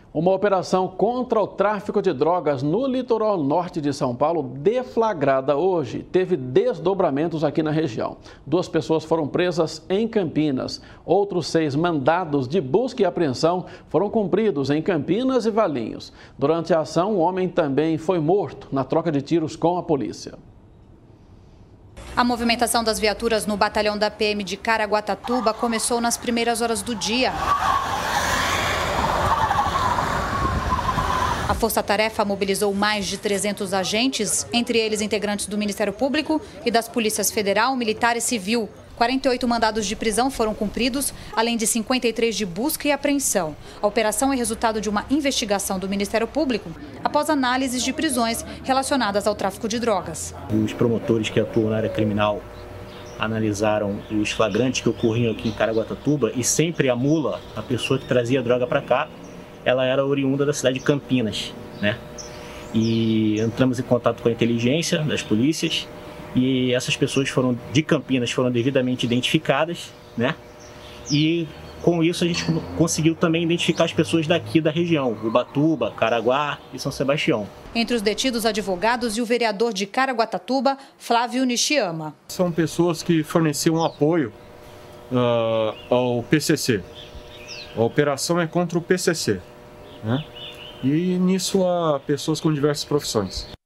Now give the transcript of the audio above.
Uma operação contra o tráfico de drogas no litoral norte de São Paulo, deflagrada hoje, teve desdobramentos aqui na região. 2 pessoas foram presas em Campinas. Outros 6 mandados de busca e apreensão foram cumpridos em Campinas e Valinhos. Durante a ação, um homem também foi morto na troca de tiros com a polícia. A movimentação das viaturas no batalhão da PM de Caraguatatuba começou nas primeiras horas do dia. A Força-Tarefa mobilizou mais de 300 agentes, entre eles integrantes do Ministério Público e das Polícias Federal, Militar e Civil. 48 mandados de prisão foram cumpridos, além de 53 de busca e apreensão. A operação é resultado de uma investigação do Ministério Público após análises de prisões relacionadas ao tráfico de drogas. Os promotores que atuam na área criminal analisaram os flagrantes que ocorriam aqui em Caraguatatuba e sempre a mula, a pessoa que trazia a droga para cá, ela era oriunda da cidade de Campinas, né? E entramos em contato com a inteligência das polícias e essas pessoas de Campinas foram devidamente identificadas, né? E com isso a gente conseguiu também identificar as pessoas daqui da região, Ubatuba, Caraguá e São Sebastião. Entre os detidos, advogados e o vereador de Caraguatatuba, Flávio Nishiyama. São pessoas que forneciam apoio ao PCC. A operação é contra o PCC, né? E nisso há pessoas com diversas profissões.